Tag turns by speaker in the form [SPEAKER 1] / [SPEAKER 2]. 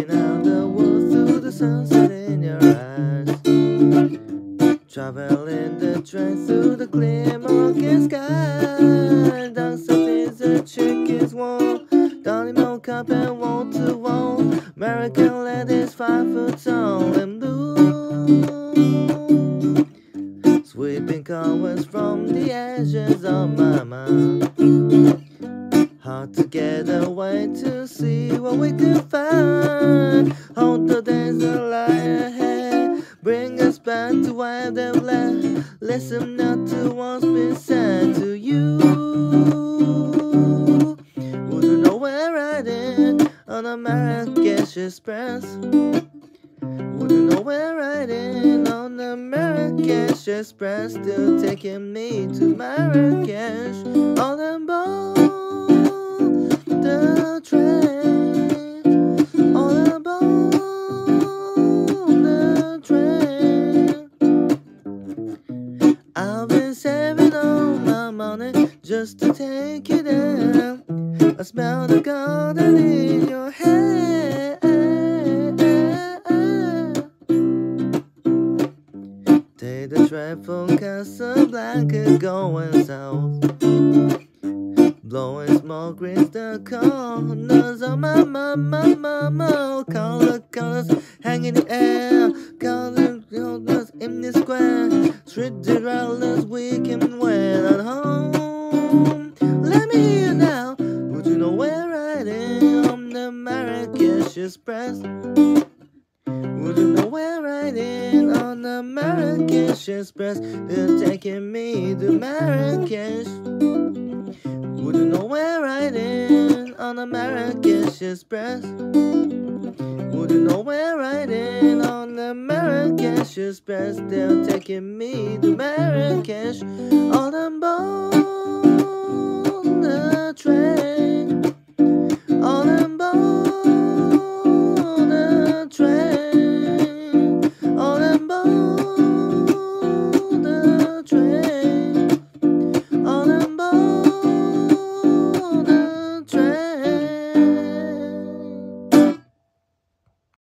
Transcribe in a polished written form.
[SPEAKER 1] Looking out the world through the sunset in your eyes. Traveling the train through the clear Moroccan sky. Down surface the chickens wall. Down in no cup and wall to wall. American ladies 5 foot tall and blue. Sweeping covers from the edges of my mind. Hard to get away to see what we could find. Hold the days that lie ahead. Bring us back to where they've left. Listen not to what's been said to you. Wouldn't know we're riding on a Marrakesh Express. Wouldn't know we're riding on the Marrakesh Express. Still taking me to Marrakesh. All on board the train. All aboard the train. I've been saving all my money just to take you there. I smell the garden in your hair. Take the train from Casablanca going south. Blowing smoke rings the corners of my colors hanging in the air. Colors in the square. Street dwellers we can wear at home. Let me hear you now. Would you know we're riding on the Marrakesh Express? Would you know we're riding on the Marrakesh Express? They're taking me to Marrakesh. Would you know we're riding on the Marrakesh Express? Would you know we're riding on the Marrakesh Express? They're taking me to Marrakesh. All on board